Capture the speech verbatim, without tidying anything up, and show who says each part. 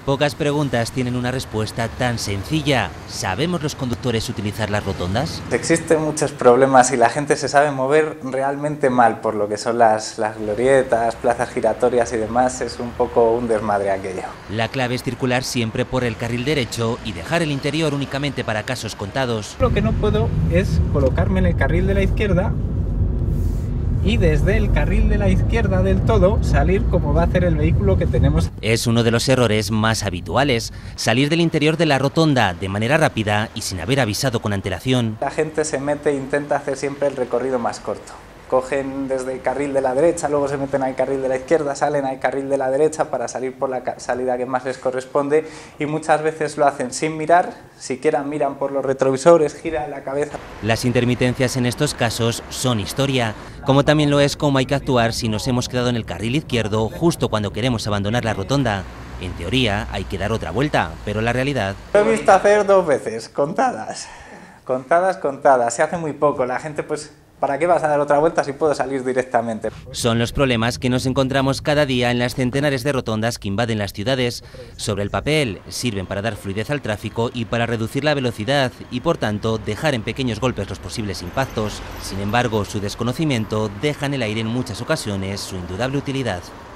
Speaker 1: Pocas preguntas tienen una respuesta tan sencilla. ¿Sabemos los conductores utilizar las rotondas?
Speaker 2: Existen muchos problemas y la gente se sabe mover realmente mal por lo que son las, las glorietas, plazas giratorias y demás. Es un poco un desmadre aquello.
Speaker 1: La clave es circular siempre por el carril derecho y dejar el interior únicamente para casos contados.
Speaker 2: Lo que no puedo es colocarme en el carril de la izquierda y desde el carril de la izquierda del todo salir como va a hacer el vehículo que tenemos.
Speaker 1: Es uno de los errores más habituales, salir del interior de la rotonda de manera rápida y sin haber avisado con antelación.
Speaker 2: La gente se mete e intenta hacer siempre el recorrido más corto. Cogen desde el carril de la derecha, luego se meten al carril de la izquierda, salen al carril de la derecha para salir por la salida que más les corresponde y muchas veces lo hacen sin mirar, siquiera miran por los retrovisores, giran la cabeza.
Speaker 1: Las intermitencias en estos casos son historia, como también lo es cómo hay que actuar si nos hemos quedado en el carril izquierdo justo cuando queremos abandonar la rotonda. En teoría hay que dar otra vuelta, pero la realidad...
Speaker 2: Lo he visto hacer dos veces, contadas, contadas, contadas, se hace muy poco, la gente pues... ¿Para qué vas a dar otra vuelta si puedo salir directamente?
Speaker 1: Son los problemas que nos encontramos cada día en las centenares de rotondas que invaden las ciudades. Sobre el papel, sirven para dar fluidez al tráfico y para reducir la velocidad y, por tanto, dejar en pequeños golpes los posibles impactos. Sin embargo, su desconocimiento deja en el aire en muchas ocasiones su indudable utilidad.